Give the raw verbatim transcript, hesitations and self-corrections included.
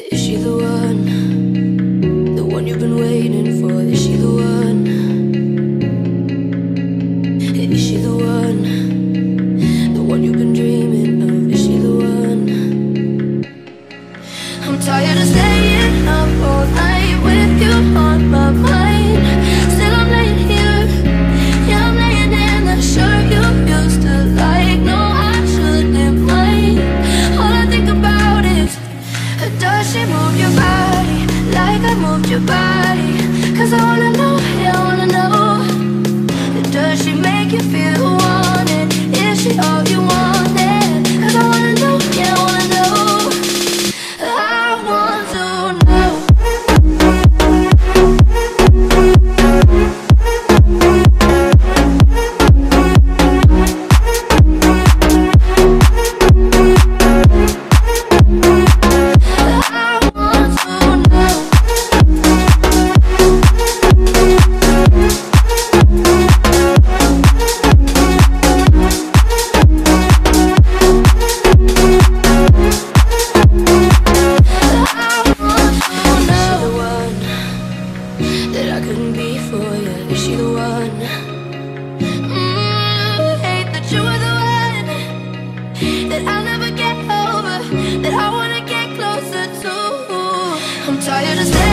Is she the one? The one you've been waiting for? Is she the one? Is she the one? The one you've been dreaming of? Is she the one? I'm tired of staying up all night with you on my mind. Still I'm laying here, yeah, I'm laying in the shirt you used to like. No, I shouldn't mind. All I think about is, does she move your body like I moved your body? Cause I wanna know, yeah, I wanna know. Does she make you feel wanted? Is she all you wanted? Cause I wanna know, yeah, I wanna know. I want to know. Is she the one? Mm, hate that you were the one that I'll never get over, that I wanna get closer to. I'm tired of staying